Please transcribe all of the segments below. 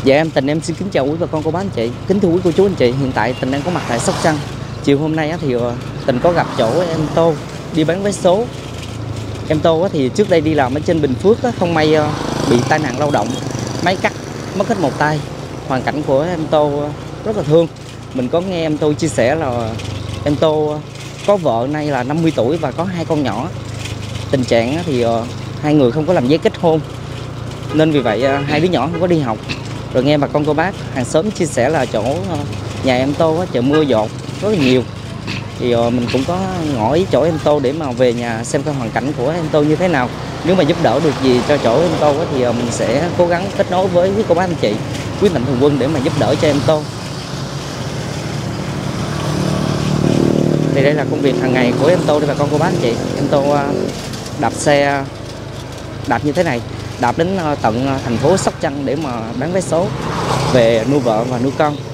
Dạ em xin kính chào quý bà con cô bác anh chị. Kính thưa quý cô chú anh chị, hiện tại Tình đang có mặt tại Sóc Trăng. Chiều hôm nay thì Tình có gặp chỗ em Tô đi bán vé số. Em Tô thì trước đây đi làm ở trên Bình Phước, không may bị tai nạn lao động, máy cắt, mất hết một tay. Hoàn cảnh của em Tô rất là thương. Mình có nghe em Tô chia sẻ là em Tô có vợ nay là 50 tuổi và có 2 con nhỏ. Tình trạng thì hai người không có làm giấy kết hôn, nên vì vậy hai đứa nhỏ không có đi học. Rồi nghe bà con cô bác hàng xóm chia sẻ là chỗ nhà em Tô trời mưa dột rất là nhiều, thì mình cũng có ngỏ ý chỗ em Tô để mà về nhà xem cái hoàn cảnh của em Tô như thế nào. Nếu mà giúp đỡ được gì cho chỗ em Tô thì mình sẽ cố gắng kết nối với quý cô bác anh chị, quý mạnh thường quân để mà giúp đỡ cho em Tô. Thì đây là công việc hàng ngày của em Tô đây bà con cô bác anh chị. Em Tô đạp xe đạp như thế này, đạp đến tận thành phố Sóc Trăng để mà bán vé số về nuôi vợ và nuôi con.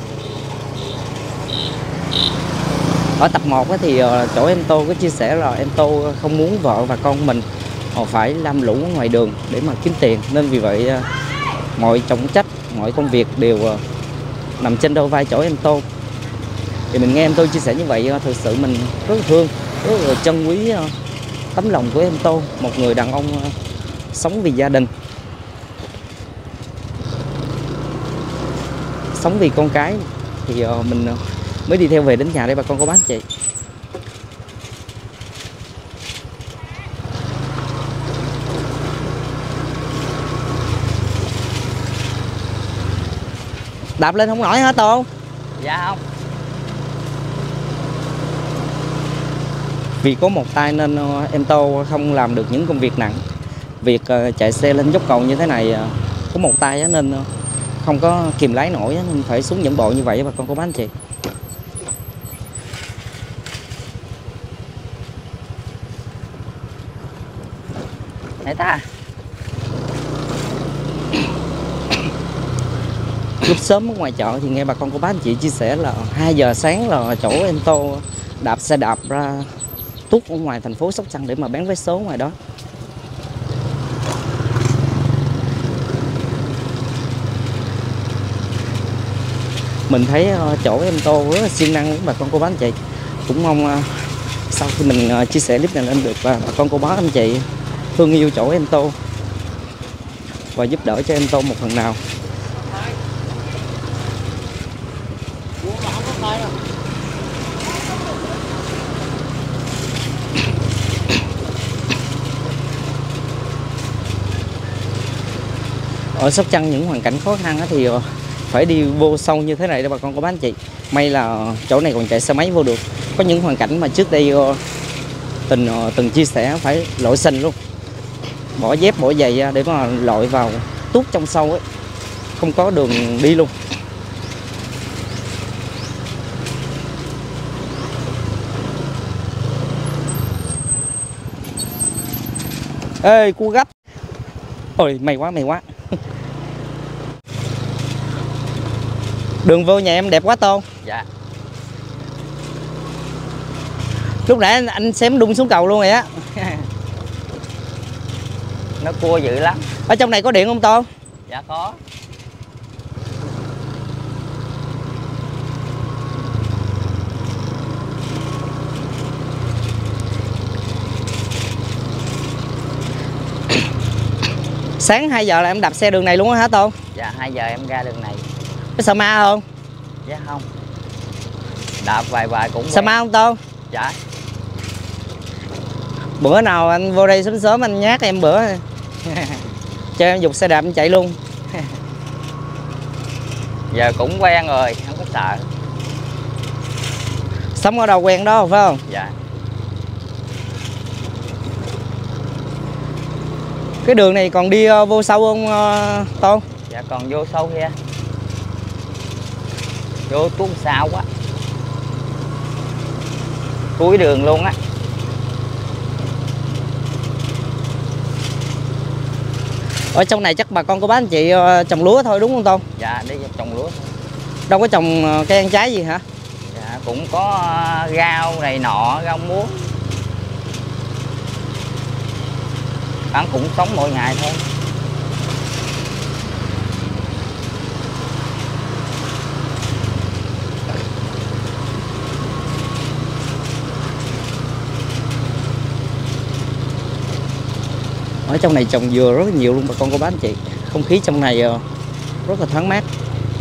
Ở tập 1 thì chỗ em Tô có chia sẻ là em Tô không muốn vợ và con mình phải lam lũ ngoài đường để mà kiếm tiền, nên vì vậy mọi trọng trách, mọi công việc đều nằm trên đôi vai chỗ em Tô. Thì mình nghe em Tô chia sẻ như vậy, thực sự mình rất là thương, rất là trân quý tấm lòng của em Tô, một người đàn ông sống vì gia đình, sống vì con cái. Thì mình mới đi theo về đến nhà đây bà con cô bác chị. Đạp lên không nổi hả Tô? Dạ không. Vì có một tay nên em Tô không làm được những công việc nặng. Việc chạy xe lên dốc cầu như thế này có một tay nên không có kìm lái nổi, nên phải xuống dẫn bộ như vậy bà con cô bác anh chị. Để ta. Lúc sớm ở ngoài chợ thì nghe bà con cô bác anh chị chia sẻ là 2 giờ sáng là chỗ em Tô đạp xe đạp ra tuốt ở ngoài thành phố Sóc Trăng để mà bán vé số ngoài đó. Mình thấy chỗ em Tô rất là siêng năng với bà con cô bác anh chị. Cũng mong sau khi mình chia sẻ clip này lên được bà con cô bác anh chị thương yêu chỗ em Tô và giúp đỡ cho em Tô một phần nào. Ở Sóc Trăng những hoàn cảnh khó khăn thì phải đi vô sâu như thế này để bà con cô bác anh chị. May là chỗ này còn chạy xe máy vô được. Có những hoàn cảnh mà trước đây Tình từng chia sẻ phải lội sình luôn, bỏ dép bỏ giày ra để mà lội vào tuốt trong sâu ấy, không có đường đi luôn. Ê cua gấp. Ôi may quá may quá. Đường vô nhà em đẹp quá Tô. Dạ. Lúc nãy anh xém đung xuống cầu luôn rồi á. Nó cua dữ lắm. Ở trong này có điện không Tô? Dạ có. Sáng 2 giờ là em đạp xe đường này luôn á hả Tô? Dạ 2 giờ em ra đường này. Có sợ ma không? Dạ không. Đạp vài cũng Sợ ma không Tô? Dạ. Bữa nào anh vô đây sớm sớm anh nhát em bữa cho em giục xe đạp anh chạy luôn. Giờ cũng quen rồi, không có sợ. Sống ở đâu quen đó phải không? Dạ. Cái đường này còn đi vô sâu không Tô? Dạ còn vô sâu kia. Vô tuốt sao quá. Cuối đường luôn á. Ở trong này chắc bà con cô bác anh chị trồng lúa thôi đúng không Tô? Dạ đi trồng lúa. Đâu có trồng cây ăn trái gì hả? Dạ cũng có rau này nọ, rau muống. Hắn cũng sống mỗi ngày thôi. Ở trong này trồng dừa rất là nhiều luôn bà con cô bác anh chị. Không khí trong này rất là thoáng mát.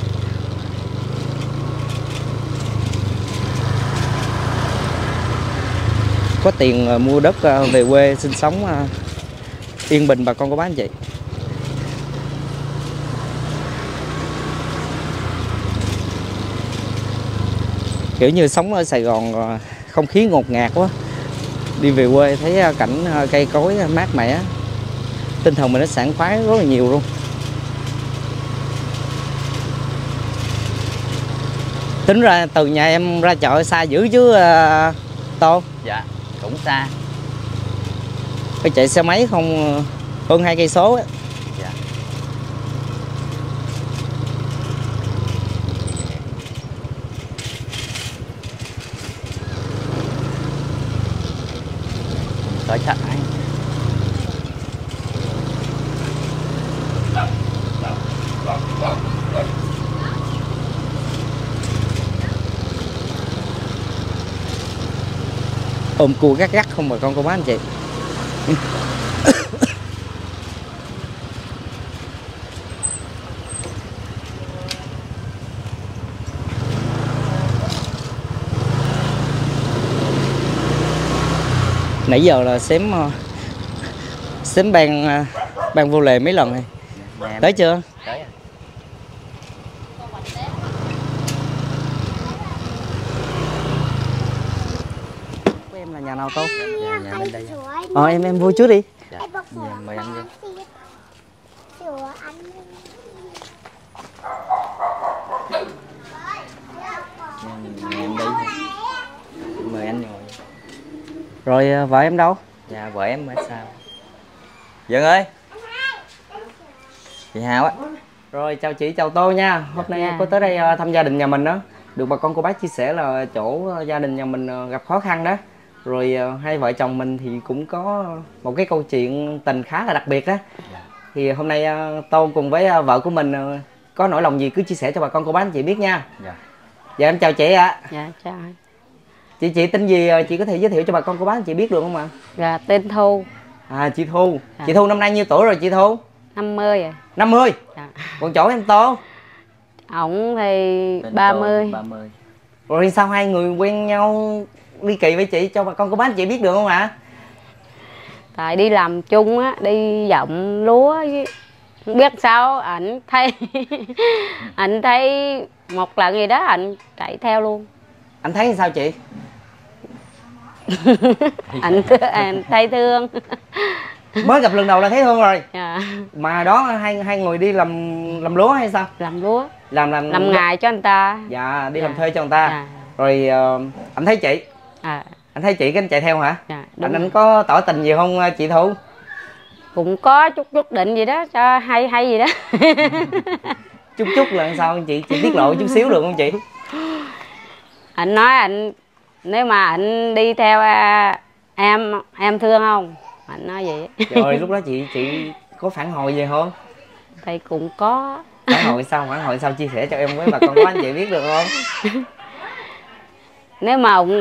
Có tiền mua đất về quê sinh sống yên bình bà con cô bác anh chị. Kiểu như sống ở Sài Gòn không khí ngột ngạt quá, đi về quê thấy cảnh cây cối mát mẻ, tinh thần mình nó sảng khoái rất là nhiều luôn. Tính ra từ nhà em ra chợ xa dữ chứ Tô? Dạ cũng xa. Phải chạy xe máy không hơn 2 cây số. Dạ. Tới chợ anh. Ôm cua gắt gắt không bà con cô bác anh chị. Nãy giờ là xém ban vô lề mấy lần này. Tới chưa? Tới. Của em là nhà nào Tô? Nhà bên đây. Em vui trước đi. Dạ. Mời anh vô. Nhà em đi. Mời anh ngồi. Rồi vợ em đâu? Dạ vợ em ở sao? Dân ơi. Chị Hào á. Rồi chào chị, chào Tô nha. Hôm nay em có tới đây thăm gia đình nhà mình đó. Được bà con cô bác chia sẻ là chỗ gia đình nhà mình gặp khó khăn đó. Rồi hai vợ chồng mình thì cũng có một cái câu chuyện tình khá là đặc biệt đó. Dạ. Thì hôm nay Tô cùng với vợ của mình có nỗi lòng gì cứ chia sẻ cho bà con cô bác anh chị biết nha. Dạ. Dạ em chào chị ạ. Dạ chào. Chị tên gì chị có thể giới thiệu cho bà con cô bác anh chị biết được không ạ? Dạ tên Thu. Chị Thu. Dạ. Chị Thu năm nay nhiêu tuổi rồi chị Thu? 50 rồi. 50. Dạ. Còn chỗ em Tô? Ổng thì Tên 30. 30. Rồi sao hai người quen nhau ly kỳ với chị cho bà con cô bác anh chị biết được không ạ? Tại đi làm chung á, đi dọng lúa với... Không biết sao ảnh thấy ảnh thấy một lần gì đó ảnh chạy theo luôn. Anh thấy sao chị? Anh thấy thương. Mới gặp lần đầu là thấy thương rồi. Dạ. Mà đó hai người đi làm lúa hay sao? Làm lúa. Làm ngày cho anh ta. Dạ đi Dạ. làm thuê cho người ta. Dạ. Rồi anh thấy chị. Anh thấy chị cái anh chạy theo hả? Dạ, đúng Anh rồi. có tỏ tình gì không chị Thu? Cũng có chút định gì đó cho hay gì đó. Chút là sao chị tiết lộ chút xíu được không chị? Anh nói anh nếu mà anh đi theo em thương không? Anh nói vậy. Rồi lúc đó chị có phản hồi gì không? Thì cũng có. Phản hồi sao chia sẻ cho em với bà con có anh chị biết được không? Nếu mà ông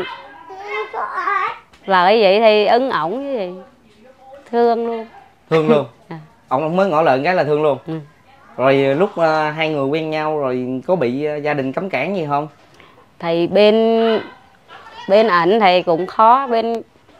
lời vậy thì ứng ổng cái gì thương luôn. Thương luôn. À. Ông mới ngỏ lời cái là thương luôn. Ừ. Rồi lúc hai người quen nhau rồi có bị gia đình cấm cản gì không? Thì bên ảnh thì cũng khó, bên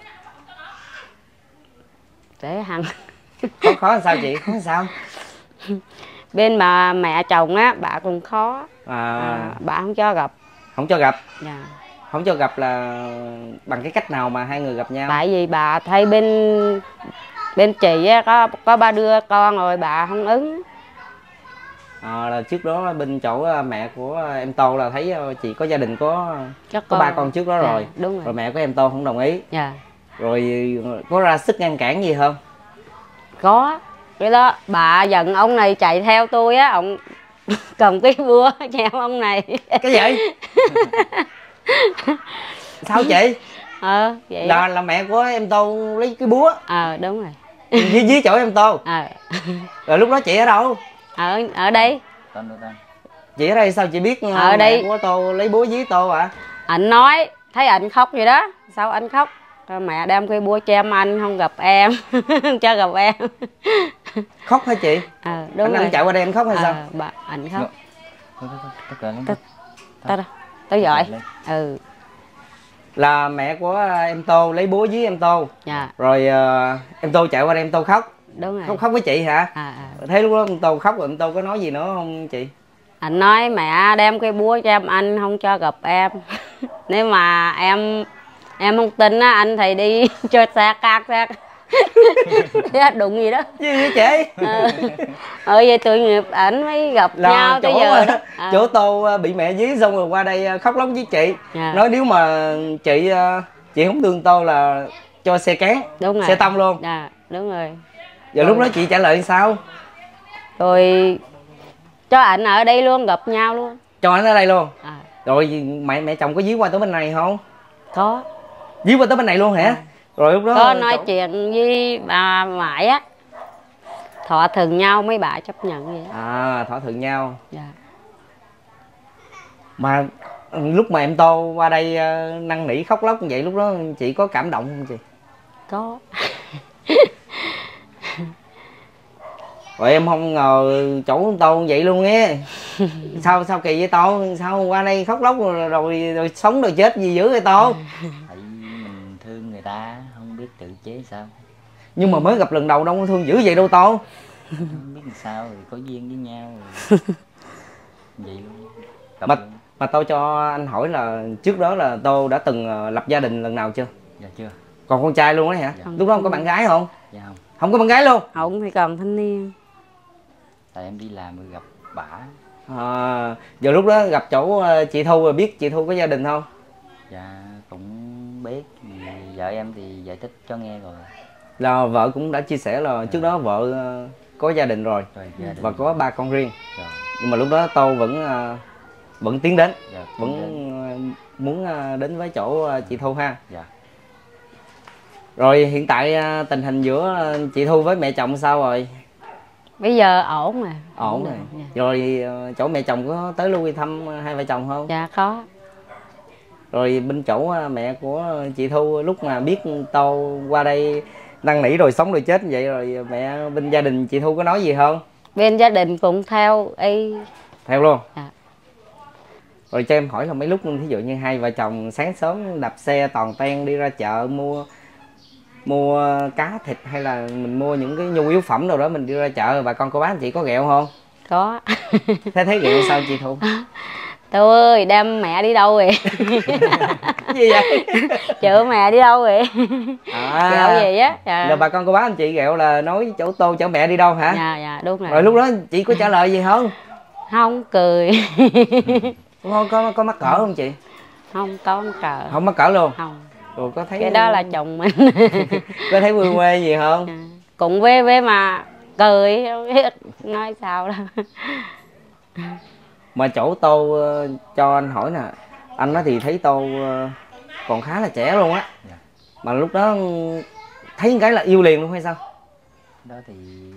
để hằng Khó làm sao chị? Khó làm sao? bên mà mẹ chồng á, bà cũng khó. Bà không cho gặp. Không cho gặp. Dạ. Không cho gặp là bằng cái cách nào mà hai người gặp nhau? Tại vì bà thấy bên chị á, có ba đứa con rồi bà không ứng. Là trước đó bên chỗ mẹ của em Tô là thấy chị có gia đình có ba con trước đó rồi. Dạ, đúng rồi. Rồi mẹ của em Tô không đồng ý. Dạ. Rồi có ra sức ngăn cản gì không? Có. Cái đó bà giận ông này chạy theo tôi á, ông cầm cái búa chém ông này. Cái gì? Sao chị? Vậy Là mẹ của em Tô lấy cái búa. Đúng rồi. Dưới chỗ em Tô. Rồi lúc đó chị ở đâu? Ở đây. Chị ở đây sao chị biết Ở mẹ đây. của Tô lấy búa dí Tô ạ? Anh nói thấy anh khóc vậy đó. Sao anh khóc? mẹ đem cây búa cho em ăn không gặp em. Không cho gặp em. Khóc hả chị? Đúng rồi. Anh chạy qua đây anh khóc hay sao? Anh khóc. Tao Tao giỏi. Là mẹ của em Tô lấy búa với em Tô. Dạ. Rồi em Tô chạy qua đây em Tô khóc. Đúng rồi. Khóc với chị hả? Thế lúc đó em Tô khóc rồi em Tô có nói gì nữa không chị? Anh nói mẹ đem cây búa cho em ăn không cho gặp em. Nếu mà em không tin á, anh thầy đi cho xa cát ra. Đụng gì đó. Gì vậy chị? Vậy tội nghiệp ảnh mới gặp nhau tới giờ đó. Chỗ Tô bị mẹ dí xong rồi qua đây khóc lóc với chị. Nói nếu mà chị không thương Tô là cho xe cán. Đúng rồi. Xe tông luôn. Dạ, đúng rồi. Giờ lúc đó chị trả lời sao? Rồi cho ảnh ở đây luôn, gặp nhau luôn. Cho ảnh ở đây luôn. Rồi mẹ chồng có dí qua tới bên này không? Có. Dí qua tới bên này luôn hả? Rồi lúc đó có nói chuyện với bà ngoại á, thỏa thuận nhau mấy bà chấp nhận vậy đó. Thỏa thuận nhau. Dạ. Mà lúc mà em Tô qua đây năn nỉ khóc lóc như vậy, lúc đó chị có cảm động không chị? Có. Rồi em không ngờ chỗ em Tô vậy luôn á. Sao kỳ vậy Tô? Sao qua đây khóc lóc rồi sống rồi chết gì dữ vậy Tô? Tại mình thương người ta không biết tự chế sao. Nhưng mà mới gặp lần đầu đâu có thương dữ vậy đâu Tô. Không biết làm sao rồi có duyên với nhau rồi. Vậy luôn. Mà Tô cho anh hỏi là trước đó là Tô đã từng lập gia đình lần nào chưa? Dạ chưa. Còn con trai luôn đấy hả? Dạ. Lúc đó không có bạn gái không? Dạ không. Không có bạn gái luôn? Không thì còn thanh niên. Tại em đi làm rồi gặp bả. Giờ lúc đó gặp chỗ chị Thu rồi biết chị Thu có gia đình không? Dạ cũng biết. Vợ em thì giải thích cho nghe rồi. Là vợ cũng đã chia sẻ là trước đó vợ có gia đình rồi, gia đình và có 3 con riêng. Rồi. Nhưng mà lúc đó Tô vẫn tiến đến, Dạ, vẫn muốn đến với chỗ chị Thu ha. Dạ. Rồi hiện tại tình hình giữa chị Thu với mẹ chồng sao rồi? Bây giờ ổn rồi. Ổn rồi. Dạ. Rồi chỗ mẹ chồng có tới lui thăm hai vợ chồng không? Dạ có. Rồi bên chỗ mẹ của chị Thu lúc mà biết Tô qua đây năn nỉ rồi sống rồi chết như vậy, rồi mẹ bên gia đình chị Thu có nói gì không? Bên gia đình cũng theo y. Theo luôn? Dạ. Rồi cho em hỏi là mấy lúc thí dụ như hai vợ chồng sáng sớm đạp xe toàn ten đi ra chợ mua cá thịt hay là mình mua những cái nhu yếu phẩm đâu đó, mình đi ra chợ bà con cô bác anh chị có ghẹo không? Có. Thế thấy ghẹo sao chị Thu? Tô ơi đem mẹ đi đâu vậy? Gì vậy? Chợ mẹ đi đâu vậy? Ghẹo gì á? Dạ. Là bà con cô bác anh chị ghẹo là nói chỗ Tô chở mẹ đi đâu hả? Dạ đúng rồi. Rồi lúc đó chị có trả lời gì không? Không, cười. Có mắc cỡ không chị? Không có mắc cỡ. Không mắc cỡ luôn? Không. Rồi có thấy cái đó là chồng mình. Có thấy vui quê gì không? Cũng với mà cười, không biết nói sao đâu. Mà chỗ Tô cho anh hỏi nè, anh á thì thấy Tô còn khá là trẻ luôn á. Mà lúc đó thấy cái là yêu liền luôn hay sao? Đó thì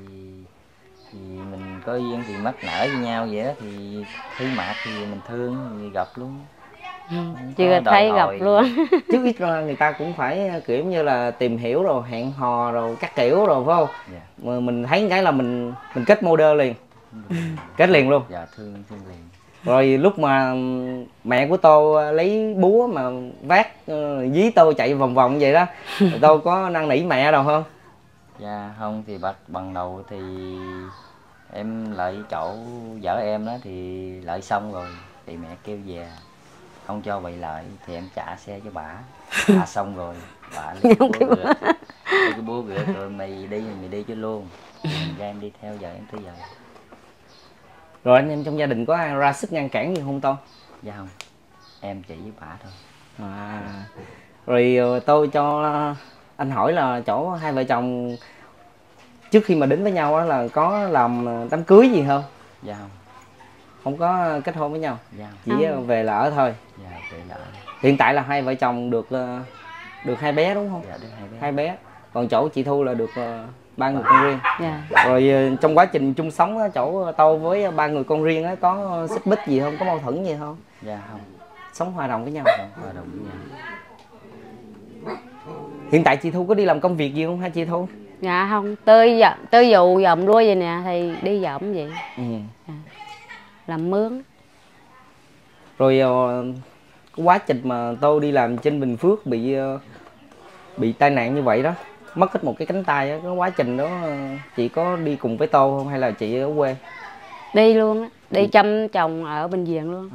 mình có duyên thì mắc nở với nhau vậy đó, thì thấy mặt thì mình thương thì gặp luôn. Chưa thấy gặp luôn. Chứ ít ra người ta cũng phải kiểu như là tìm hiểu rồi hẹn hò rồi các kiểu rồi phải không? Dạ. Mà mình thấy cái là mình kết model liền. Kết liền luôn. Dạ thương liền. Rồi lúc mà mẹ của Tô lấy búa mà vác dí Tô chạy vòng vòng vậy đó, Tô có năn nỉ mẹ đâu không? Dạ không, thì bằng đầu thì em lại chỗ vợ em đó thì lại xong rồi thì mẹ kêu về không cho vậy lại thì em trả xe cho bả. Xong rồi bả lấy cái búa rửa rồi mày đi cho luôn. Ra em đi theo vợ em tới giờ. Rồi anh em trong gia đình có ai ra sức ngăn cản gì không Tô? Dạ không, em chỉ với bả thôi. Rồi tôi cho anh hỏi là chỗ hai vợ chồng trước khi mà đến với nhau là có làm đám cưới gì không? Dạ không. Không có kết hôn với nhau? Dạ chỉ về là ở thôi? Dạ về là ở. Hiện tại là hai vợ chồng được 2 bé đúng không? Dạ được 2 bé. 2 bé. Còn chỗ chị Thu là được 3 người con riêng. Dạ. Rồi trong quá trình chung sống á, chỗ Tô với 3 người con riêng á, có xích mích gì không? Có mâu thuẫn gì không? Dạ không. Sống hòa đồng với nhau? Sống hòa đồng với nhau. Hiện tại chị Thu có đi làm công việc gì không hả chị Thu? Dạ không, tới vụ dòm lúa vậy nè thì đi dòm vậy. Ừ. Làm mướn. Rồi cái quá trình mà tôi đi làm trên Bình Phước bị tai nạn như vậy đó, mất hết một cái cánh tay á, cái quá trình đó chị có đi cùng với Tô không hay là chị ở quê? Đi luôn á, đi chăm chồng ở bệnh viện luôn.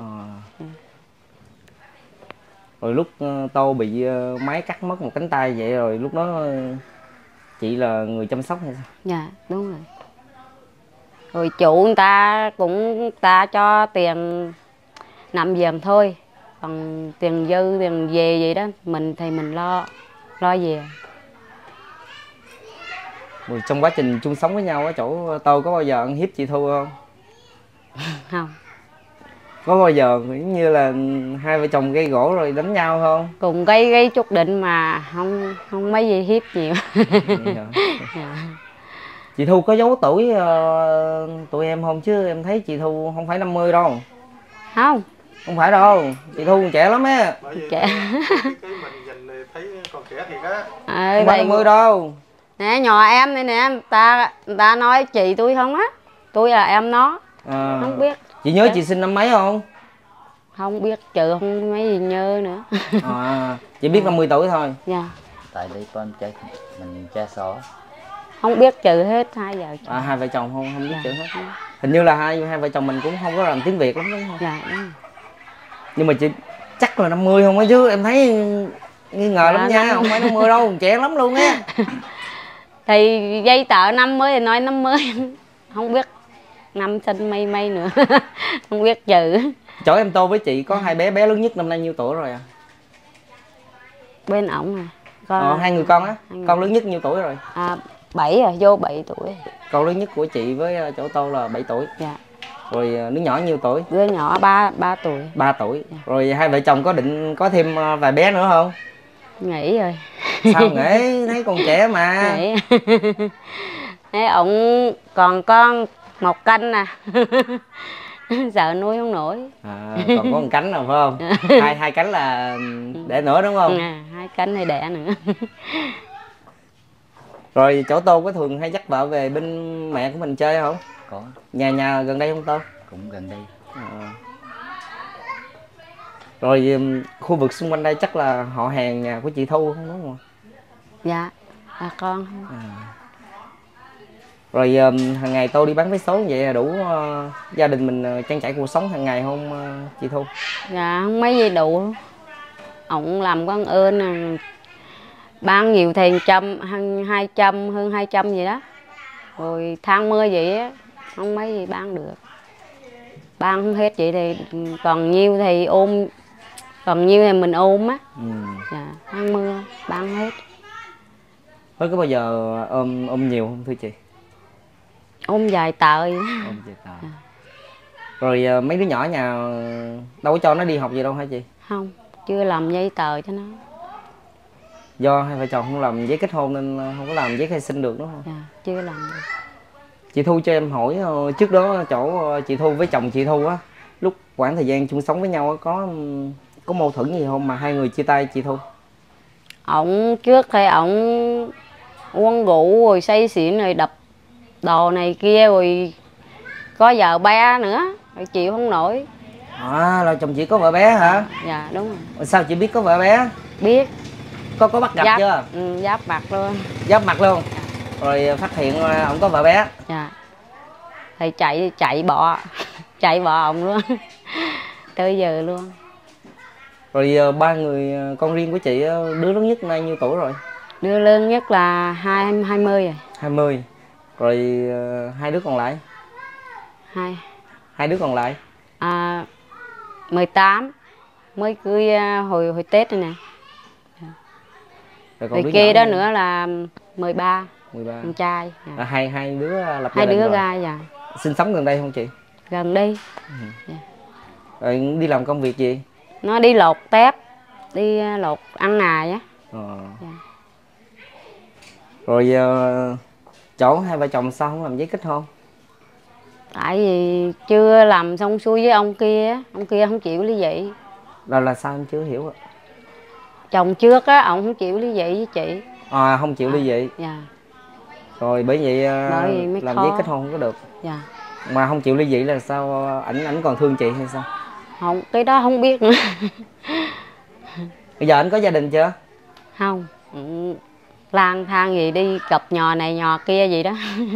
Rồi lúc Tô bị máy cắt mất một cánh tay vậy rồi lúc đó chị là người chăm sóc hay sao? Dạ đúng rồi. Rồi chủ người ta cũng cho tiền nằm giùm thôi, còn tiền dư tiền về vậy đó mình thì mình lo về. Rồi trong quá trình chung sống với nhau ở chỗ Tô có bao giờ ăn hiếp chị Thu không? Không. Có bao giờ giống như là hai vợ chồng gây gổ rồi đánh nhau không? Cùng gây chút định mà không mấy gì hiếp nhiều. Dạ. Chị Thu có giấu tuổi tụi em không, chứ em thấy chị Thu không phải 50 đâu. Không phải đâu, chị Thu còn trẻ lắm á. Trẻ. Cái mình nhìn thấy còn trẻ thiệt á. Không phải 50 đâu. Nè nhỏ em này nè, người ta nói chị tôi không á, tôi là em nó. Không biết. Chị nhớ chị sinh năm mấy không? Không biết, trừ không mấy gì nhớ nữa. Chỉ biết 50 tuổi thôi. Dạ. Tại đây con chơi mình cha số. Không biết trừ hết hai vợ chồng. Hai vợ chồng không biết chữ hết. Hình như là hai vợ chồng mình cũng không có làm tiếng Việt lắm đúng không? Dạ đúng rồi. Nhưng mà chị chắc là 50 không á, chứ em thấy nghi ngờ lắm nha, không phải 50 đâu, trẻ lắm luôn á. Thì dây tờ 50 thì nói 50. Không biết năm sinh mấy nữa. Không biết chữ. Chỗ em Tô với chị có hai bé lớn nhất năm nay nhiêu tuổi rồi à? Bên ổng Hai người con á. Con lớn nhất nhiêu tuổi rồi? 7 rồi, vô 7 tuổi. Con lớn nhất của chị với chỗ Tô là 7 tuổi. Dạ. Rồi đứa nhỏ nhiêu tuổi? Đứa nhỏ 3 tuổi. 3 tuổi. Dạ. Rồi hai vợ chồng có định có thêm vài bé nữa không? Nghĩ rồi. Sao nghĩ, thấy còn trẻ mà. Nghĩ. Thấy ổng còn con một canh nè. Sợ nuôi không nổi. Còn có một cánh nào phải không? hai cánh là đẻ nữa đúng không? Hai cánh thì đẻ nữa. Rồi chỗ Tô có thường hay dắt vợ về bên mẹ của mình chơi không? Có. Nhà gần đây không Tô? Cũng gần đây. Rồi khu vực xung quanh đây chắc là họ hàng nhà của chị Thu không đúng không? Dạ, bà con. Rồi hàng ngày Tô đi bán vé số vậy là đủ gia đình mình trang trải cuộc sống hàng ngày không chị Thu? Dạ không mấy gì đủ. Ổng làm con ơn bán nhiều thì 100, hơn 200 gì đó. Rồi tháng mưa vậy á, không mấy gì bán được. Bán không hết vậy thì còn nhiêu thì ôm, còn nhiêu thì mình ôm á. Dạ, tháng mưa bán hết. Có bao giờ ôm nhiều không thưa chị? Ôm dài tờ vậy. Ôm dài tờ. Rồi mấy đứa nhỏ nhà đâu có cho nó đi học gì đâu hả chị? Không, chưa làm giấy tờ cho nó. Do hai vợ chồng không làm giấy kết hôn nên không có làm giấy khai sinh được đúng không? Dạ, chưa làm được. Chị Thu cho em hỏi trước đó chỗ chị Thu với chồng chị Thu á, lúc khoảng thời gian chung sống với nhau á, có mâu thuẫn gì không mà hai người chia tay chị Thu? Ổng trước thì ổng uống rượu rồi say xỉn rồi đập đồ này kia, rồi có vợ bé nữa rồi chịu không nổi. Là chồng chị có vợ bé hả? Dạ đúng rồi. Sao chị biết có vợ bé? Biết. Có bắt gặp chưa? Giáp mặt luôn. Giáp mặt luôn. Rồi phát hiện ổng có vợ bé. Dạ. Thì chạy bỏ ổng luôn. Tới giờ luôn. Rồi ba người con riêng của chị, đứa lớn nhất nay nhiêu tuổi rồi? Đứa lớn nhất là 20 rồi. 20. Rồi hai đứa còn lại? Hai đứa còn lại? 18. Mới cưới hồi Tết này nè. Rồi kia đó nữa là 13. Con trai. Dạ. Hai đứa lập hai đứa ra dạ. Sinh sống gần đây không chị? Gần đi. Dạ. Rồi đi làm công việc gì? Nó đi lột tép, đi lột ăn nài á. Dạ. Rồi chỗ hai vợ chồng sao không làm giấy kết hôn? Tại vì chưa làm xong xuôi với ông kia không chịu ly dị. Là sao em chưa hiểu ạ? Chồng trước á, ông không chịu ly dị với chị. Không chịu ly dị. Dạ. Rồi bởi vậy Bởi vậy mới làm khó. giấy kết hôn không có được. Dạ. Mà không chịu ly dị là sao, ảnh còn thương chị hay sao? Không, cái đó không biết nữa. Bây giờ anh có gia đình chưa? Không. Lang thang gì đi cặp nhò này nhò kia gì đó.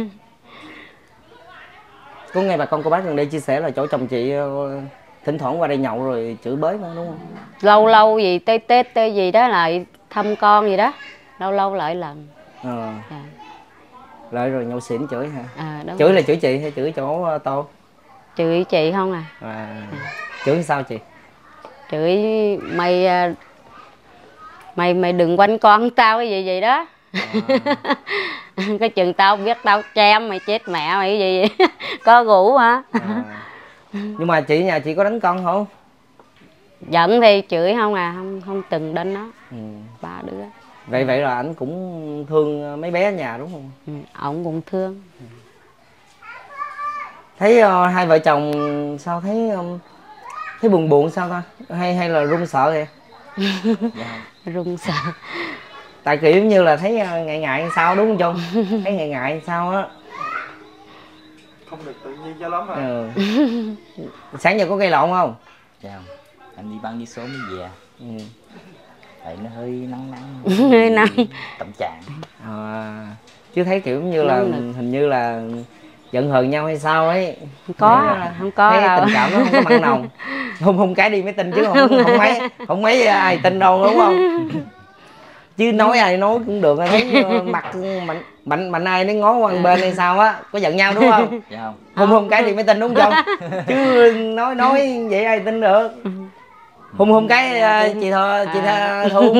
Có nghe bà con cô bác gần đây chia sẻ là chỗ chồng chị thỉnh thoảng qua đây nhậu rồi chửi bới nữa đúng không? Lâu lâu gì Tết gì đó lại thăm con gì đó. Lâu lâu lại lần. Dạ. Lại rồi nhậu xỉn chửi hả? Đúng Chửi rồi. là chửi chị hay chửi chỗ Tô? Chửi chị không à. Chửi sao chị? Chửi mày đừng quanh con tao cái gì vậy đó. Cái chừng tao biết tao chém mày chết mẹ mày cái gì vậy. Có rủ hả? Nhưng mà chị nhà chị có đánh con không? Giận thì chửi không à, không từng đánh nó. Ba đứa. Vậy là ảnh cũng thương mấy bé ở nhà đúng không? Ổng cũng thương. Thấy hai vợ chồng sao thấy buồn buồn sao ta? Hay là run sợ vậy? Run sợ. Tại kiểu như là thấy ngại ngại sao đúng không Trung? Thấy ngại ngại sao á? Không được tự nhiên cho lắm hả? Sáng giờ có gây lộn không? Dạ không. Anh đi băng đi số mới về. Tại nó hơi nắng Hơi nắng. Tâm trạng. Chứ thấy kiểu như là hình như là giận hờn nhau hay sao ấy. Không có thấy đâu. tình cảm nó không có mặn nồng. Hung cái đi mới tin chứ không mấy ai tin đâu đúng không? Chứ nói ai nói cũng được, thấy mặt mạnh ai nó ngó qua bên hay sao á, có giận nhau đúng không? Dạ không. Hung cái thì mới tin đúng không? Chứ nói vậy ai tin được. Hung cái chị Thu.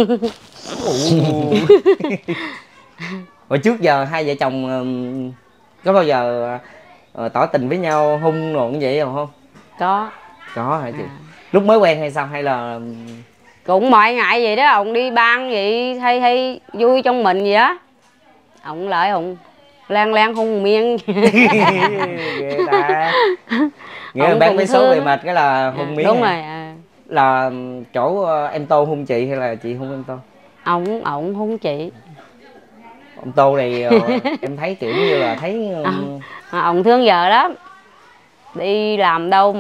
Hồi trước giờ hai vợ chồng có bao giờ tỏ tình với nhau hung rồi như vậy không? Có hả chị? Lúc mới quen hay sao, hay là cũng mọi ngày vậy đó, ông đi ban vậy hay vui trong mình vậy đó. Ông lại ông lan hung miên. ghê ta. Nghĩa là bán vé số về mệt cái là hung miếng. Đúng rồi. Là chỗ em Tô hung chị hay là chị hung em Tô? Ổng hung chị. Ông Tô này em thấy kiểu như là thấy ông thương vợ lắm, đi làm đâu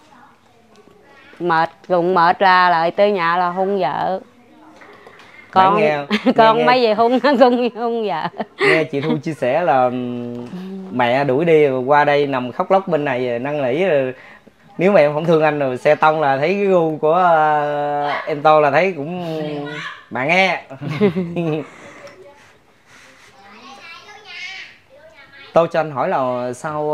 mệt ra lại tới nhà là hung vợ. Con mấy gì hung vợ. Nghe chị Thu chia sẻ là mẹ đuổi đi rồi qua đây nằm khóc lóc bên này năn nỉ rồi. Nếu mà em không thương anh rồi xe tông là thấy cái gu của em Tô là thấy cũng bạn nghe. Tô cho anh hỏi là sao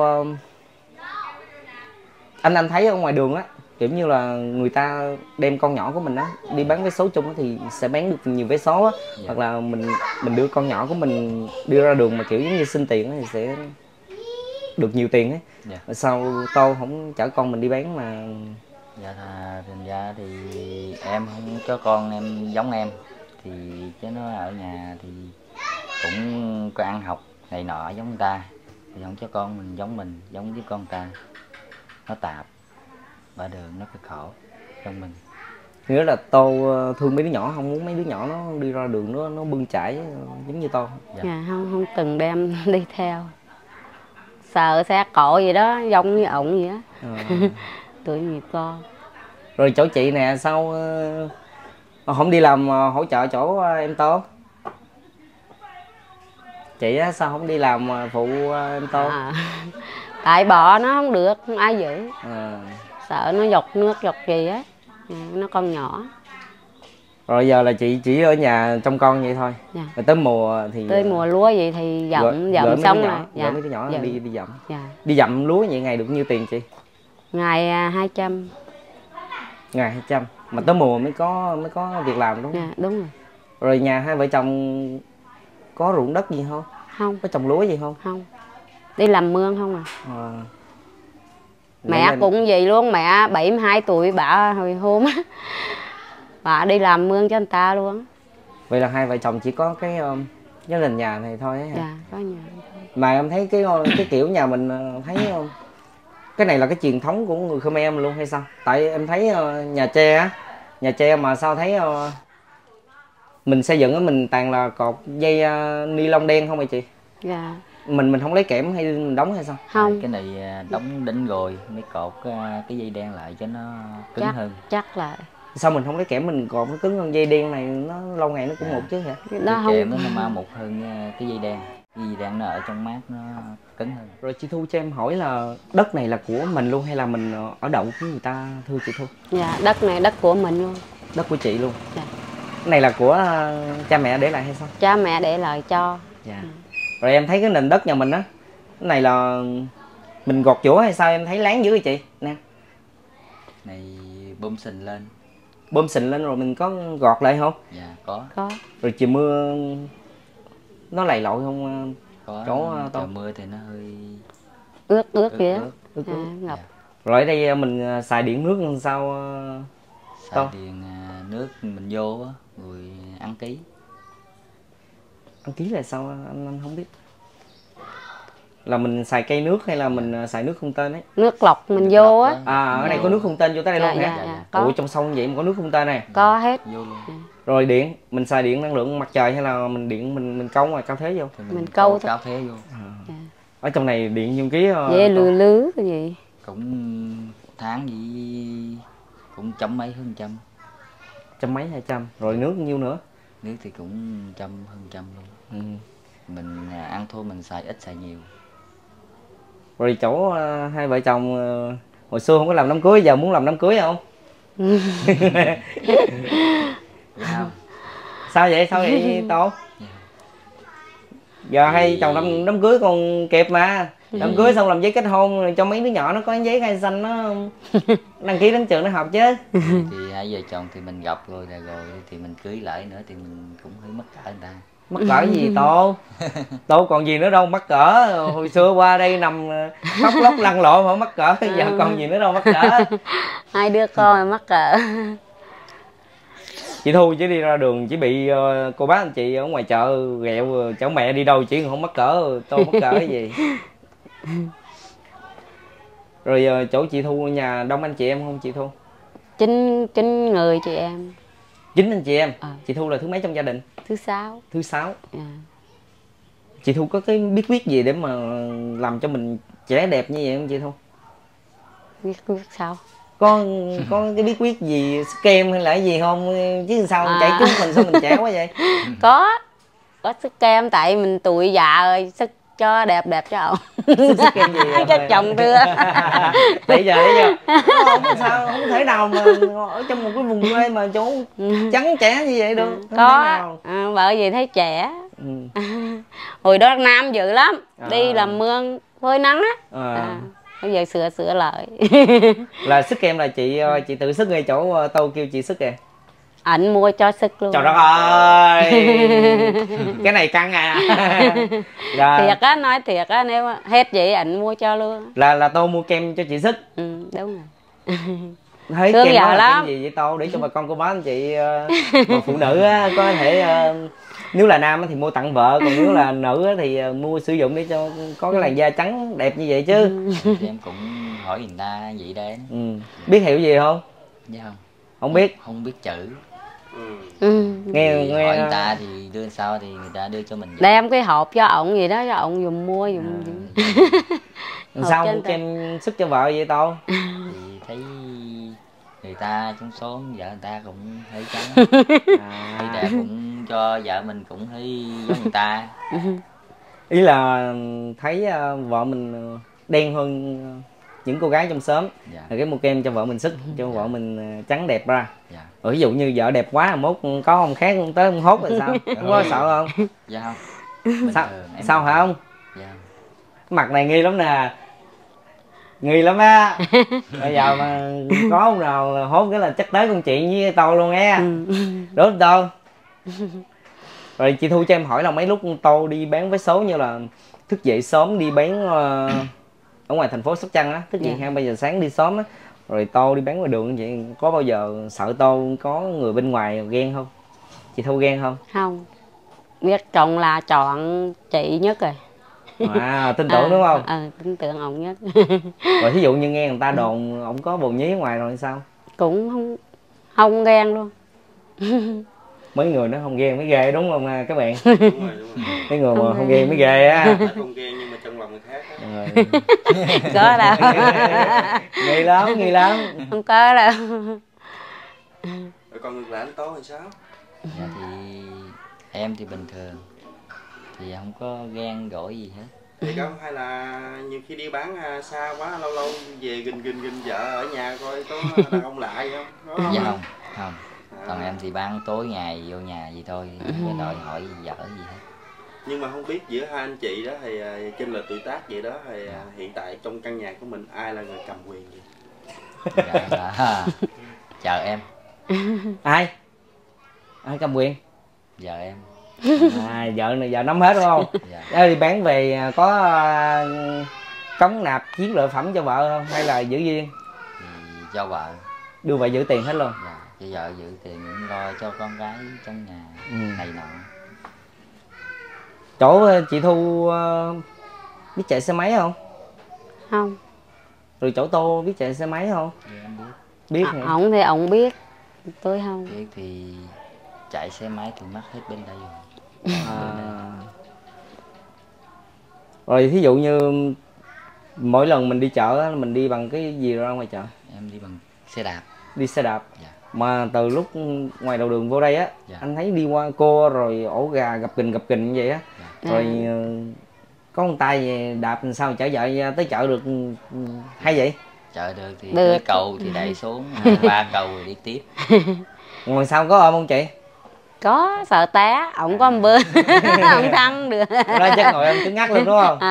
anh thấy ở ngoài đường á, kiểu như là người ta đem con nhỏ của mình á đi bán vé số chung á thì sẽ bán được nhiều vé số á, hoặc là mình đưa con nhỏ của mình đưa ra đường mà kiểu giống như xin tiền á thì sẽ được nhiều tiền ấy. Sao Tô không chở con mình đi bán mà? Dạ thành ra thì em không cho con em giống em, thì chứ nó ở nhà thì cũng có ăn học này nọ giống người ta, thì không cho con mình giống với con ta, nó tạp ba đường nó cực khổ trong mình. Nghĩa là Tô thương mấy đứa nhỏ, không muốn mấy đứa nhỏ nó đi ra đường nó bươn chải giống như Tô. Dạ không từng đem đi theo, sợ xe cộ gì đó giống như ổng vậy á. Tội nghiệp con. Rồi chỗ chị nè sao không đi làm hỗ trợ chỗ em Tô? Chị á sao không đi làm phụ em Tô? Tại bỏ nó không được, không ai giữ. Sợ nó dọc nước dọc gì á, nó con nhỏ. Rồi giờ là chị chỉ ở nhà trông con vậy thôi. Rồi tới mùa lúa vậy thì dậm xong rồi. Gửi mấy đứa nhỏ đi dậm. Đi dậm lúa vậy ngày được nhiêu tiền chị? Ngày 200. Ngày 200. Mà tới mùa mới có việc làm đúng không? Đúng rồi. Rồi nhà hai vợ chồng có ruộng đất gì không? Không. Có trồng lúa gì không? Không. Đi làm mương không Mẹ nên... cũng vậy luôn, mẹ 72 tuổi bà hồi hôm bà đi làm mương cho người ta luôn. Vậy là hai vợ chồng chỉ có cái nền nhà này thôi ấy hả? Dạ, có nhà. Mà em thấy cái kiểu nhà mình thấy cái này là cái truyền thống của người Khmer luôn hay sao? Tại em thấy nhà tre mà sao thấy Mình xây dựng á, mình toàn là cột dây ni lông đen không hả chị? Dạ. Mình không lấy kẽm hay mình đóng hay sao? Không. Cái này đóng đinh rồi mới cột cái dây đen lại cho nó cứng chắc, hơn. chắc lại. Sao mình không lấy kẽm mình cột nó cứng hơn? Dây đen này nó lâu ngày nó cũng một chứ hả? Đó Cái không. kẽm nó mau mục hơn cái dây đen. Cái dây đen nó ở trong mát nó cứng hơn. Rồi chị Thu cho em hỏi là đất này là của mình luôn hay là mình ở đậu của người ta thưa chị Thu? Dạ, đất này đất của mình luôn. Đất của chị luôn. Dạ. Cái này là của cha mẹ để lại hay sao? Cha mẹ để lại cho. Dạ. Rồi em thấy cái nền đất nhà mình á, cái này là mình gọt vũa hay sao em thấy láng dữ vậy chị? Nè. Này bơm sình lên. Bơm xịn lên rồi mình có gọt lại không? Dạ có. Rồi trời mưa nó lầy lội không? Có. Chỗ trời mưa thì nó hơi Ướt vậy đó. ướt. Ngập. Rồi ở đây mình xài điện nước làm sao? xài điện nước mình vô á, rồi ăn ký. Ăn ký là sao anh không biết. Là mình xài cây nước hay là mình xài nước không tên ấy? Nước lọc mình vô á. Ở đây có nước không tên vô tới đây luôn hả? Có. Ủa trong sông vậy mà có nước không tên này. Có hết. Vô luôn. Rồi điện, mình xài điện năng lượng mặt trời hay là mình điện mình câu ngoài cao thế vô? Thì mình câu thôi. cao thế vô. Ở trong này điện nhiêu ký? Dễ lư cái gì. Cũng tháng gì cũng trăm mấy hơn trăm. Trăm mấy 200. Rồi nước nhiêu nữa? Nước thì cũng trăm hơn trăm luôn. Mình ăn thôi, mình xài ít xài nhiều. Rồi chỗ hai vợ chồng hồi xưa không có làm đám cưới, giờ muốn làm đám cưới không? Dạ không. Sao vậy Tô? Giờ hai chồng đám cưới còn kịp mà. Đám cưới xong làm giấy kết hôn rồi cho mấy đứa nhỏ nó có giấy khai xanh nó đăng ký đến trường nó học chứ. Thì hai vợ chồng thì mình gặp rồi thì mình cưới lại nữa thì mình cũng hơi mất cỡ người ta. Mắc cỡ gì Tô? Tô còn gì nữa đâu mắc cỡ. Hồi xưa qua đây nằm khóc lóc lăn lộn mà mắc cỡ. Giờ còn gì nữa đâu mắc cỡ. Hai đứa con mà mắc cỡ. Chị Thu chỉ đi ra đường chỉ bị cô bác anh chị ở ngoài chợ ghẹo chở mẹ đi đâu chỉ không mắc cỡ. Tô mắc cỡ cái gì. Rồi chỗ chị Thu nhà đông anh chị em không chị Thu? Chín người chị em. 9 anh chị em. Chị Thu là thứ mấy trong gia đình? Thứ 6. Thứ 6. Chị Thu có cái bí quyết gì để mà làm cho mình trẻ đẹp như vậy không chị Thu? Bí quyết sao? Có cái bí quyết gì kem hay là cái gì không chứ sao chảy trước mình sao mình trẻ quá vậy? Có sức kem tại mình tuổi già rồi, sức cho đẹp cho ông. Sức kem gì cho chồng thưa. Bây giờ không sao không thể nào mà ở trong một cái vùng quê mà chỗ trắng trẻ như vậy được. Có vợ gì thấy trẻ. Hồi đó nam dữ lắm, đi làm mương phơi nắng á. Bây giờ sửa lại. Là sức kem là chị tự sức ngay chỗ Tô kêu chị sức kìa. Ảnh mua cho sức luôn. Trời đất ơi. Cái này căng à. Thiệt á, nói thiệt á, nếu hết vậy ảnh mua cho luôn. Là Tô mua kem cho chị sức. Đúng rồi. Thấy thương kem vợ đó là lắm. kem gì vậy Tô để cho bà con cô bác anh chị mà phụ nữ á, có thể nếu là nam thì mua tặng vợ, còn nếu là nữ thì mua sử dụng để cho có cái làn da trắng đẹp như vậy chứ. Em cũng hỏi người ta vậy đấy. Biết hiểu gì không? Dạ không. Không biết. Không biết chữ. Nghe hỏi người ta thì đưa sao thì người ta đưa cho mình. Đem cái hộp cho ổng gì đó cho ổng dùng mua dùng. Sao mua kem sức cho vợ vậy Tô? Thì thấy người ta trong xóm vợ người ta cũng hơi trắng. Thấy đẹp cũng cho vợ mình cũng hơi giống người ta. Ý là thấy vợ mình đen hơn những cô gái trong xóm. Dạ. Rồi cái mua kem cho vợ mình sức cho vợ mình trắng đẹp ra. Dạ. Ví dụ như vợ đẹp quá mốt có ông khác tới ông hốt rồi sao? Không có sợ không? Dạ không. Sao hả ông? Dạ. Mặt này nghi lắm nè. Nghi lắm á. Bây giờ mà có ông nào hốt cái là chắc tới con chị với Tô luôn á. Đúng không Tô? Rồi chị Thu cho em hỏi là mấy lúc Tô đi bán vé số như là thức dậy sớm đi bán ở ngoài thành phố Sóc Trăng á, thức dậy 2-3 giờ sáng đi sớm á, rồi Tô đi bán ngoài đường như vậy, có bao giờ sợ Tô có người bên ngoài ghen không? Chị Thu ghen không? Không. Biết chồng là chọn chị nhất rồi. Tin tưởng đúng không? Tin tưởng ông nhất. Rồi thí dụ như nghe người ta đồn ông có bồ nhí ở ngoài rồi sao? Cũng không ghen luôn. Mấy người nó không ghen mới ghê đúng không các bạn? Đúng rồi. Mấy người mà không ghen mới ghê á. Không ghen nhưng mà trong lòng người khác á. Rồi. Có đâu. Nghi lắm. Không có đâu. Rồi còn ngược lại anh Tố thì sao? Dạ thì em thì bình thường, thì không có ghen gỗi gì hết. Thì không, hay là nhiều khi đi bán xa quá, lâu lâu về gình vợ ở nhà coi có đàn ông lạ gì không? Có không? Dạ không. Còn em thì ban tối ngày vô nhà gì thôi, không có đòi hỏi gì vợ gì hết. Nhưng mà không biết giữa hai anh chị đó thì chênh lệch tuổi tác vậy đó thì hiện tại trong căn nhà của mình ai là người cầm quyền vậy? Dạ là chờ em. Ai cầm quyền? Vợ em. Vợ này giờ nắm hết đúng không? Dạ. Đi bán về có cống nạp chiến lợi phẩm cho vợ không hay là giữ riêng? Thì cho vợ. Đưa vợ giữ tiền hết luôn? Dạ, cho vợ giữ tiền cũng lo cho con gái trong nhà này nọ. Chỗ chị Thu biết chạy xe máy không? Không. Rồi chỗ Tô biết chạy xe máy không? Dạ, em biết. Biết hả? Ổng thì ổng biết, tôi không. Biết thì chạy xe máy thì mất hết bên đây rồi. Rồi thí dụ như mỗi lần mình đi chợ mình đi bằng cái gì ra ngoài chợ? Em đi bằng xe đạp. Đi xe đạp. Dạ. Mà từ lúc ngoài đầu đường vô đây á, Dạ. anh thấy đi qua cô rồi ổ gà gập kình như vậy á. Dạ. Rồi có con tay về đạp làm sao chở vợ tới chợ được hay vậy? Chợ được thì Được. tới cầu thì đẩy xuống 3 cầu rồi đi tiếp. Ngồi sau có ôm không chị? Có, sợ té, ổng có một bữa ổng thăng được. Đó chắc ngồi ôm cứng ngắc luôn đúng không?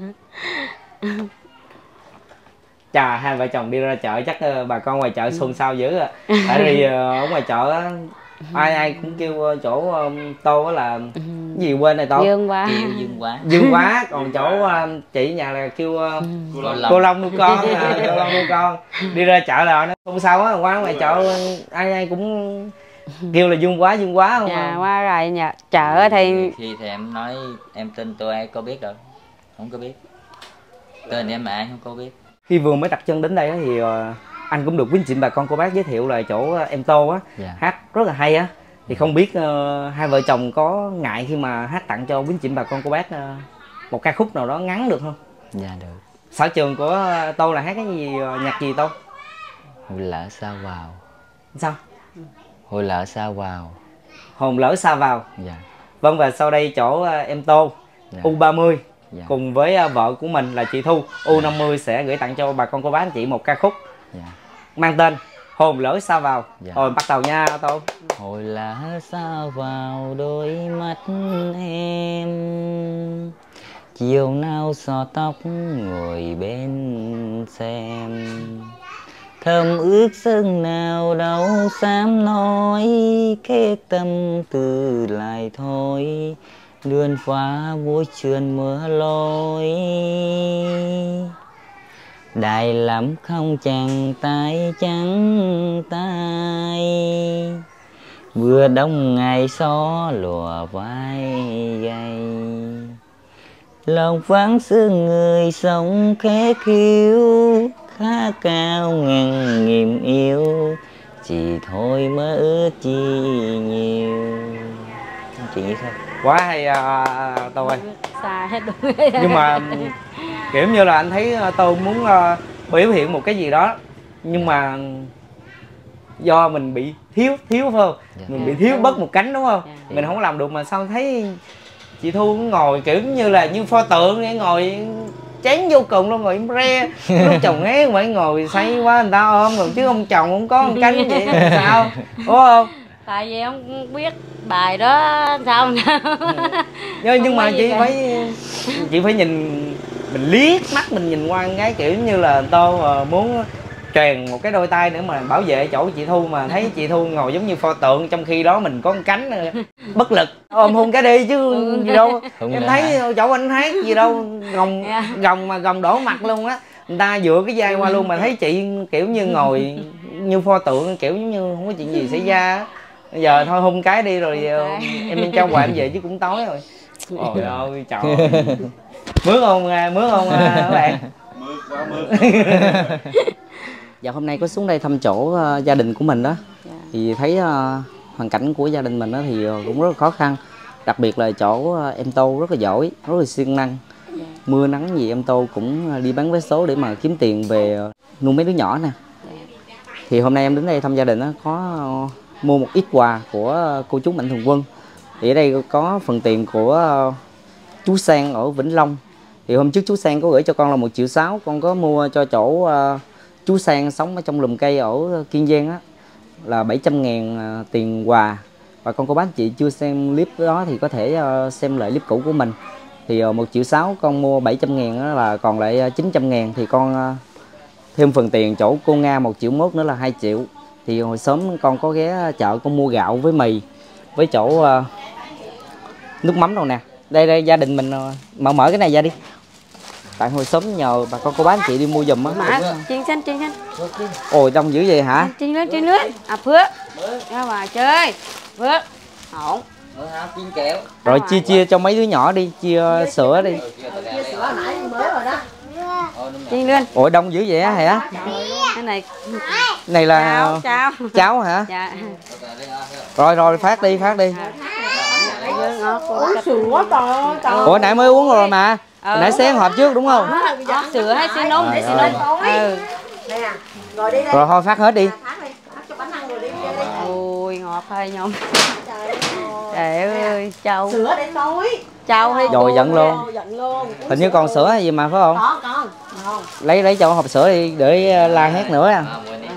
Chà, hai vợ chồng đi ra chợ chắc bà con ngoài chợ xôn xao dữ à. Tại vì ở ngoài chợ á, ai cũng kêu chỗ Tô á là gì quên này Tô? Dương quá. Kêu dương quá. Dương quá, còn chỗ chị nhà là kêu cô Long nuôi con, cô Long nuôi con. Đi ra chợ là nó xôn xao á, qua ngoài chợ ai cũng kêu là dương quá không? Dạ, qua rồi nhà chợ thì Khi thì em nói em tin tôi ai có biết đâu. Không có biết. Tên em mà ai không có biết. Khi vừa mới đặt chân đến đây á thì anh cũng được quý anh chị bà con cô bác giới thiệu là chỗ em Tô á, Dạ. hát rất là hay á. Thì không biết hai vợ chồng có ngại khi mà hát tặng cho quý anh chị bà con cô bác một ca khúc nào đó ngắn được không? Dạ được. Sở trường của Tô là hát cái gì, nhạc gì Tô? Hồi lỡ sao vào. Sao? Hồi lỡ sao vào. Hồn lỡ xa vào. Dạ. Vâng, và sau đây chỗ em Tô, Dạ. U30 Dạ. cùng với vợ của mình là chị Thu, U50 sẽ gửi tặng cho bà con cô bác anh chị một ca khúc Dạ. mang tên Hồn lỡ xa vào. Dạ. Rồi bắt đầu nha Tô. Hồi lỡ sao vào đôi mắt em, chiều nào xõa tóc ngồi bên xem, thầm ước sương nào đâu dám nói, cái tâm tư lại thôi lươn qua buổi trưa mưa lối. Đại lắm không chàng tay trắng tay, vừa đông ngày gió lùa vai gầy, lòng vắng sương người sống khẽ khiu, khá cao ngàn nghìn yêu, chỉ thôi mơ ước chi nhiều. Chị nghĩ sao? Quá hay Tô ơi. xa hết đúng. Nhưng mà kiểu như là anh thấy Tô muốn biểu hiện một cái gì đó, nhưng mà do mình bị thiếu phải không? Dạ. Mình bị thiếu bớt một cánh đúng không? Dạ. Mình không có làm được mà sao thấy chị Thu ngồi kiểu như là như pho tượng vậy, ngồi chán vô cùng luôn, ngồi im re. Lúc chồng ấy mà ngồi say quá người ta ôm rồi chứ ông chồng không có một cánh vậy sao? Đúng không? Tại vì không biết bài đó sao nào. Nhưng mà chị phải nhìn, mình liếc mắt mình nhìn qua con gái kiểu như là Tô muốn truyền một cái đôi tay nữa mà bảo vệ chỗ chị Thu, mà thấy chị Thu ngồi giống như pho tượng, trong khi đó mình có một cánh bất lực ôm hôn cái đi chứ gì đâu. Không Em lẽ thấy chỗ anh hát gì đâu gồng đổ mặt luôn á, người ta dựa cái vai qua luôn mà thấy chị kiểu như ngồi như pho tượng, kiểu giống như không có chuyện gì xảy ra á. Bây giờ thôi hôn cái đi rồi em đi trao quà em về chứ cũng tối rồi. Ôi ơi trời ơi. Mướn không các bạn? Mướt quá mướt. Dạ hôm nay có xuống đây thăm chỗ gia đình của mình đó, thì thấy hoàn cảnh của gia đình mình đó thì cũng rất là khó khăn. Đặc biệt là chỗ em Tô rất là giỏi, rất là siêng năng. Mưa nắng gì em Tô cũng đi bán vé số để mà kiếm tiền về nuôi mấy đứa nhỏ nè. Thì hôm nay em đến đây thăm gia đình đó, có mua một ít quà của cô chú Mạnh Thường Quân. Thì ở đây có phần tiền của chú Sang ở Vĩnh Long. Thì hôm trước chú Sang có gửi cho con là 1,6 triệu. Con có mua cho chỗ chú Sang sống ở trong lùm cây ở Kiên Giang á, là 700.000 tiền quà. Và con cô bác chị chưa xem clip đó thì có thể xem lại clip cũ của mình. Thì 1,6 triệu con mua 700.000 đó là còn lại 900.000. Thì con thêm phần tiền chỗ cô Nga 1,1 triệu nữa là 2 triệu. Thì hồi sớm con có ghé chợ con mua gạo với mì, với chỗ nước mắm đâu nè. Đây gia đình mình mở cái này ra đi. Tại hồi sớm nhờ bà con cô bác chị đi mua giùm á. Mà chiên xanh. Ôi đông dữ vậy hả? Chiên lưới. À Phước. Ra bà chơi. Phước. Ổn. Rồi chia cho mấy đứa nhỏ đi, chia sữa đi. Chiên lên. Ôi đông dữ vậy hả? Cái này là cháo hả? Dạ. Rồi phát đi. Sữa quá trời ơi. Ủa nãy mới uống rồi mà. Nãy xé hộp trước đúng không? Sữa hay xin nóng để xin nóng. Rồi thôi phát hết đi. Ôi ngọt hơi nhông. Trời ơi, châu. Sữa để tối. Châu hay Rồi giận luôn. Hình như còn sữa hay gì mà phải không? Con. Lấy cho hộp sữa đi để la hét nữa à.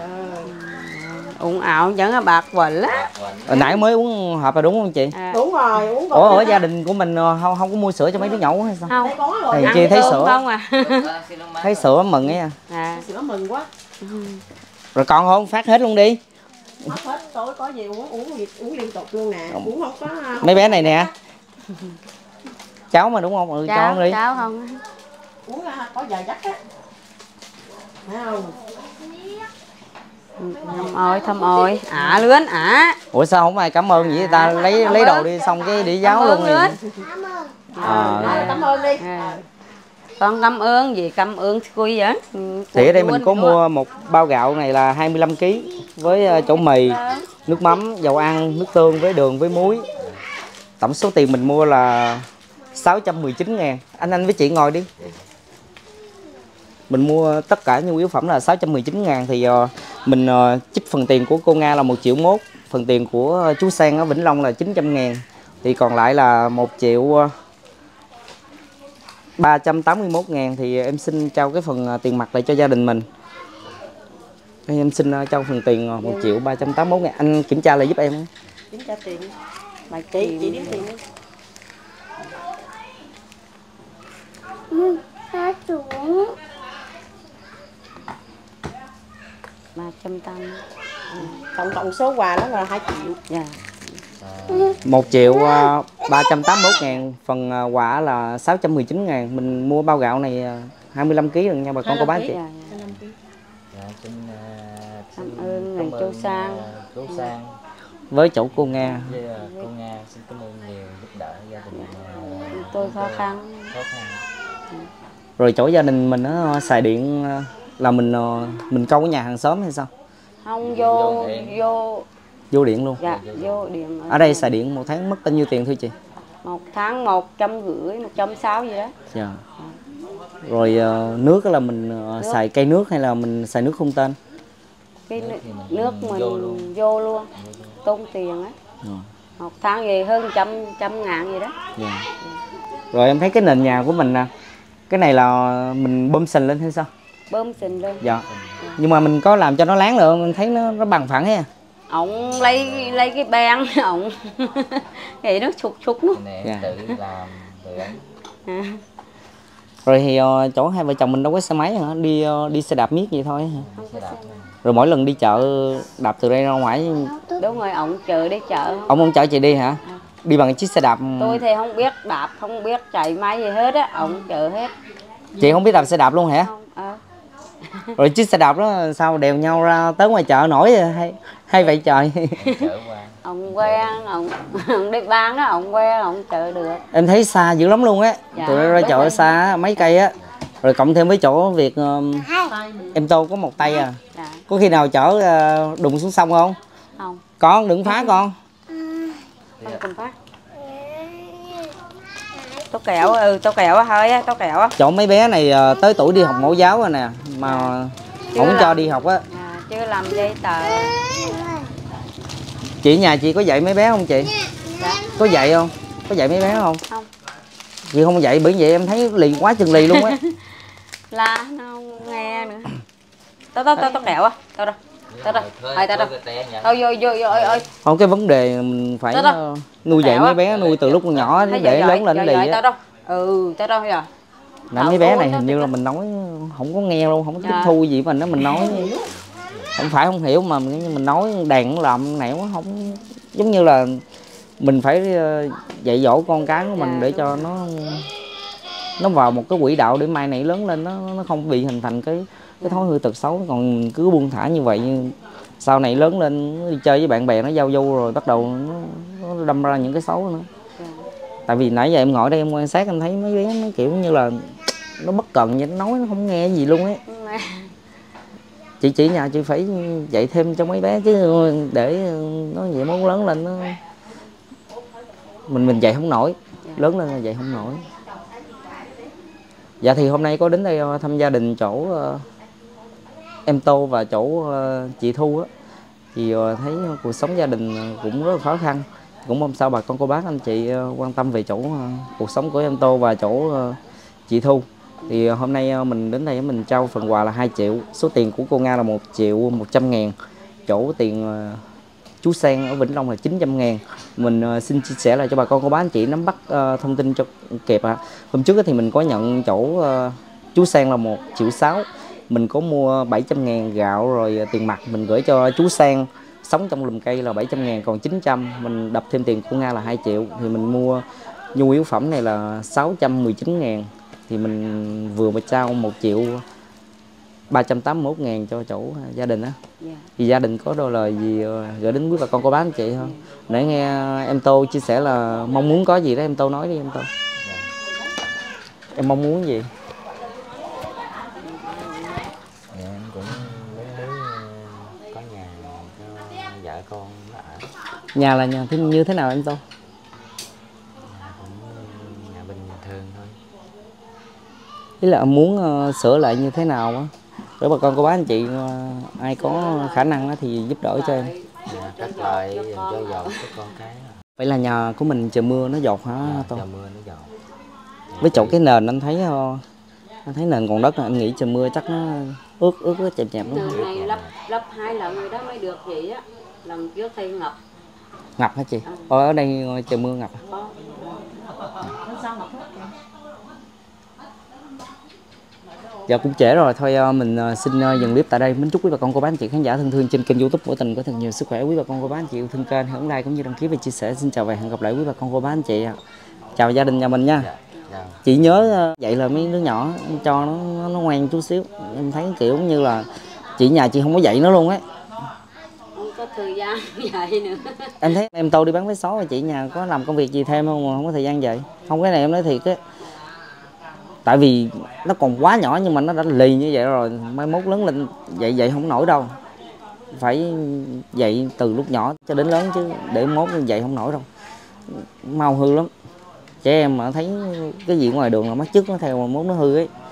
Uống ảo vẫn là bạc quỳnh á. Hồi nãy mới uống hộp là đúng không chị? Đúng rồi, uống Ủa ở gia đình của mình không có mua sữa cho mấy đứa nhỏ uống hay sao? Không. Thì chị thấy sữa không à. Thấy sữa mừng ấy à. Sữa mừng quá. Rồi còn không phát hết luôn đi. Hết tối có gì uống liên tục luôn nè. Uống không có. Mấy bé này nè. Cháu mà đúng không? Cho con đi. Cháu không. Uống có vài giấc á. Thấy không? Thăm ôi. Lươn. Ủa sao không ai cảm ơn vậy ta lấy đồ đi xong cái đi giáo luôn đi. Cảm ơn đi. Con cảm ơn gì cảm ơn vui vậy? Thì ở đây mình có mua một bao gạo này là 25 kg với chỗ mì, nước mắm, dầu ăn, nước tương với đường với muối. Tổng số tiền mình mua là 619.000. Anh với chị ngồi đi. Mình mua tất cả nhu yếu phẩm là 619.000 thì mình trích phần tiền của cô Nga là 1,1 triệu, phần tiền của chú Sang ở Vĩnh Long là 900.000. Thì còn lại là 1.381.000 thì em xin trao cái phần tiền mặt lại cho gia đình mình. Em xin trao phần tiền 1.381.000. Anh kiểm tra lại giúp em. Kiểm tra tiền. Mà chị đếm tiền đi. Hả xuống 380. Tổng số quà đó là 2 triệu. Dạ. 1.381.000, phần quà là 619.000. Mình mua bao gạo này 25 kg rồi nha bà con cô bác chị. Cảm ơn người chú Sang. Với chỗ cô Nga. Cô Nga xin cảm ơn nhiều giúp đỡ gia đình tôi khó khăn. Rồi chỗ gia đình mình nó xài điện là mình câu ở nhà hàng xóm hay sao? Không vô điện luôn. Dạ, vô điện. Ở đây xài điện một tháng mất bao nhiêu tiền thưa chị? Một tháng 150, 160 gì đó. Dạ. Rồi nước là mình xài cây nước hay là mình xài nước không tên? Cái nước mình vô luôn. Tốn tiền á. Một tháng gì hơn trăm ngàn gì đó. Dạ. Rồi em thấy cái nền nhà của mình nè, cái này là mình bơm sình lên hay sao? Bơm sình lên. Dạ. Nhưng mà mình có làm cho nó láng được, mình thấy nó bằng phẳng ha. Ông lấy cái beng ông thì nó sụt nó. Dạ. Tự làm tự đánh. Rồi thì chỗ hai vợ chồng mình đâu có xe máy hả? Đi xe đạp miết vậy thôi hả? Rồi mỗi lần đi chợ đạp từ đây ra ngoài. Đúng rồi, ông chợ đi chợ. Ông chở chị đi hả? Đi bằng chiếc xe đạp. Tôi thì không biết đạp, không biết chạy máy gì hết á, ông chở hết. Chị không biết đạp xe đạp luôn hả? Không, Rồi chiếc xe đạp đó sao đèo nhau ra tới ngoài chợ nổi hay vậy trời? Ông quen, ông đi bán đó, ông quen, ông chở được. Em thấy xa dữ lắm luôn á. Dạ, tụi ra chợ xa mấy cây á. Rồi cộng thêm với chỗ việc em Tô có một tay à. Dạ. Có khi nào chở đụng xuống sông không? Không. Con đừng phá con. Không cần phát. Tô kẹo, tô kẹo thôi á, tô kẹo á. Chỗ mấy bé này tới tuổi đi học mẫu giáo rồi nè, mà không cho đi học á. Chưa làm giấy tờ. Chị nhà chị có dạy mấy bé không chị? Dạ. Có dạy không? Có dạy mấy bé không? Không. Chị không dạy, bởi vậy em thấy lì quá chừng lì luôn á. La nó không nghe nữa. Tô kẹo á, tô đâu. Tô đâu. Tô vô ơi. Không, cái vấn đề mình phải nuôi dạy mấy bé, nuôi từ lúc còn nhỏ để lớn lên lì á. Tô đâu. Tô đâu rồi. Là mấy bé này hình như là mình nói không có nghe luôn, không có tiếp thu gì mình đó, mình nói không phải không hiểu mà mình nói đàn làm nẻo không, giống như là mình phải dạy dỗ con cái của mình để cho nó vào một cái quỹ đạo để mai này lớn lên nó không bị hình thành cái thói hư tật xấu. Còn cứ buông thả như vậy, sau này lớn lên đi chơi với bạn bè nó giao du rồi bắt đầu nó đâm ra những cái xấu nữa. Tại vì nãy giờ em ngồi đây em quan sát em thấy mấy bé nó kiểu như là nó bất cần vậy, nó nói nó không nghe gì luôn ấy. Chị nhà chị phải dạy thêm cho mấy bé chứ, để nó vậy muốn lớn lên nó mình dạy không nổi, lớn lên là dạy không nổi. Dạ thì hôm nay có đến đây thăm gia đình chỗ em Tô và chỗ chị Thu á, thì thấy cuộc sống gia đình cũng rất là khó khăn. Cũng mong sao bà con cô bác anh chị quan tâm về chỗ cuộc sống của em Tô và chỗ chị Thu. Thì hôm nay mình đến đây mình trao phần quà là 2 triệu. Số tiền của cô Nga là 1.100.000. Chỗ tiền chú Sang ở Vĩnh Long là 900.000. Mình xin chia sẻ lại cho bà con cô bác anh chị nắm bắt thông tin cho kịp ạ. Hôm trước thì mình có nhận chỗ chú Sang là 1.6 triệu. Mình có mua 700.000 gạo rồi tiền mặt mình gửi cho chú Sang sống trong lùm cây là 700.000, còn 900 mình đập thêm tiền của Nga là 2 triệu. Thì mình mua nhu yếu phẩm này là 619.000. Thì mình vừa mà trao 1.381.000 cho chỗ gia đình á. Thì gia đình có đôi lời gì gửi đến quý bà con cô bác anh chị không? Để nghe em Tô chia sẻ là mong muốn có gì đó em Tô nói đi em Tô. Em mong muốn gì? Em cũng muốn có nhà cho vợ con nó ở. Nhà là nhà như thế nào em Tô? Nhà cũng nhà bình thường thôi. Ý là muốn sửa lại như thế nào á, để bà con cô bác anh chị ai có khả năng á thì giúp đỡ cho em. Cắt lại cho dầu cho con cái. Vậy là nhà của mình trời mưa nó dột hả Tô? Trời mưa nó dột. Với chỗ cái nền anh thấy nền còn đất, anh nghĩ trời mưa chắc nó ướt chẹp chẹp lắm. Nền này lấp 2 lần rồi đó mới được vậy á. Lần trước thì ngập. Ngập hả chị? Ở đây trời mưa ngập. Dạ cũng trễ rồi, thôi mình xin dừng clip tại đây. Mến chúc quý bà con cô bác anh chị khán giả thân thương trên kênh YouTube của Tình có thật nhiều sức khỏe. Quý bà con cô bác anh chị yêu thương kênh, hãy ấn like cũng như đăng ký và chia sẻ. Xin chào và hẹn gặp lại quý bà con cô bác anh chị. Chào gia đình nhà mình nha. Chị nhớ dạy lời mấy đứa nhỏ cho nó ngoan chút xíu. Em thấy kiểu như là chị nhà chị không có dạy nó luôn ấy. Không có thời gian dạy nữa. Em thấy em Tô đi bán vé số và chị nhà có làm công việc gì thêm không mà không có thời gian dạy? Không, cái này em nói thiệt á. Tại vì nó còn quá nhỏ nhưng mà nó đã lì như vậy rồi, mai mốt lớn lên dạy không nổi đâu. Phải dạy từ lúc nhỏ cho đến lớn chứ để mốt dạy không nổi đâu. Mau hư lắm. Trẻ em mà thấy cái gì ngoài đường là mắt chước nó theo mà mốt nó hư ấy.